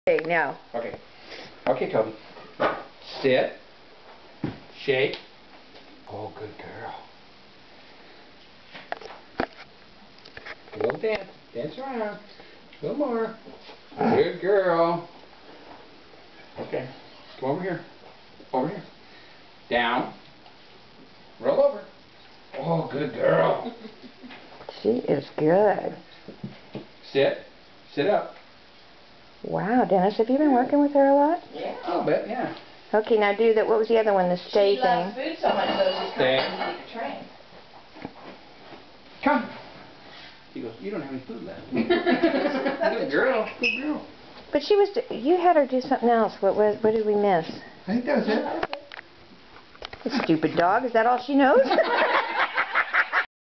Okay, now. Okay. Okay, Toby. Sit. Shake. Oh, good girl. A little dance. Dance around. A little more. Good girl. Okay. Come over here. Over here. Down. Roll over. Oh, good girl. She is good. Sit. Sit up. Wow, Dennis, have you been working with her a lot? Yeah. A little bit, yeah. Okay, now do that. What was the other one? The stay She thing. loves food so much, so she's Stay. trying to train. Come. She goes, you don't have any food left. Good girl. Good girl. But she was. You had her do something else. What did we miss? I think that was it. The stupid dog. Is that all she knows?